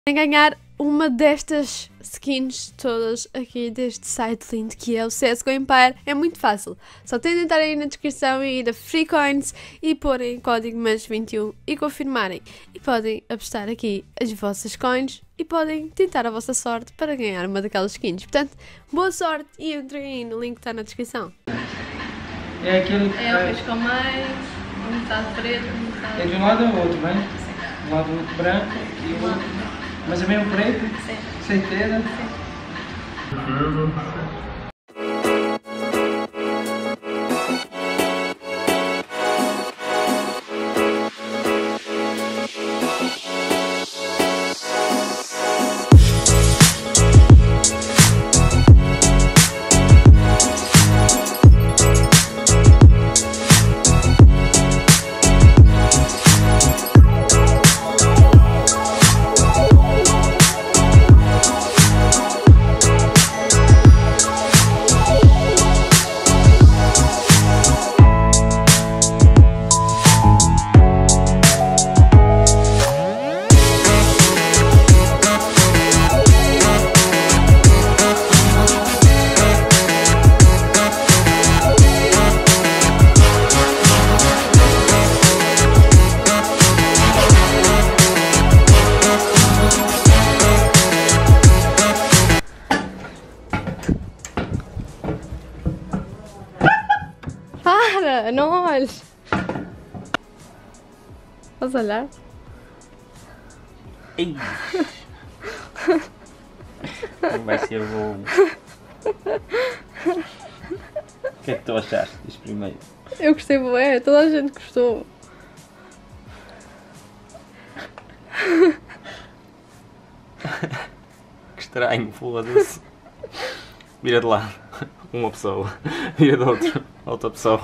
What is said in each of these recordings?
Em ganhar uma destas skins todas aqui deste site lindo que é o CSGO Empire, é muito fácil. Só têm de entrar aí na descrição e ir a Free Coins e porem código MES21 e confirmarem. E podem apostar aqui as vossas coins e podem tentar a vossa sorte para ganhar uma daquelas skins. Portanto, boa sorte e entrem aí no link que está na descrição. É aquilo que é o risco mais, metade preto, metade... É de um lado ao outro, né? Sim. Um lado branco e o outro... Mas é meio preto? Sim. Certeza? Sim. Para, não olhes. Podes olhar? Ei. Vai ser bom. O que é que tu achaste disso primeiro? Eu gostei bué, toda a gente gostou. Que estranho, foda-se. Vira de lado, uma pessoa. Vira de outro, outra pessoa.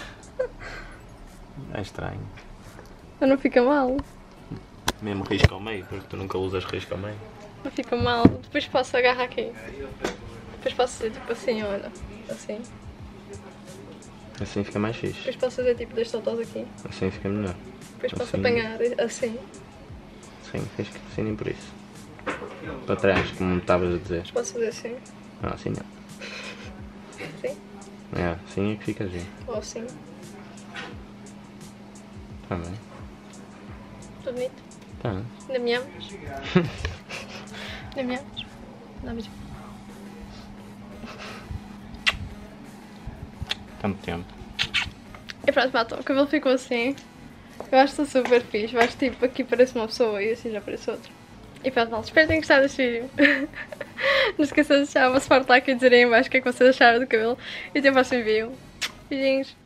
É estranho. Mas não fica mal. Mesmo risco ao meio, porque tu nunca usas risco ao meio. Não fica mal. Depois posso agarrar aqui. Depois posso fazer tipo assim, olha. Assim. Assim fica mais fixe. Depois posso fazer tipo dois saltos aqui. Assim fica melhor. Depois posso Assim. apanhar assim. Sim, tens que assim nem por isso. Para trás, como estavas a dizer. Depois posso fazer assim. Não, assim não. Assim. É, assim é que fica assim. Ou assim. Tá bem. Tudo bonito. Tá. Ainda me amas? Ainda me amas? Dá beijo. Tanto tempo. E pronto, malta, o cabelo ficou assim. Eu acho que estou super fixe. Eu acho que tipo, aqui parece uma pessoa e assim já parece outra. E pronto, malta, espero que tenham gostado deste vídeo. Não esqueçam de deixar o vosso forte like e dizerem em baixo o que é que vocês acharam do cabelo. E até o próximo vídeo. Beijinhos.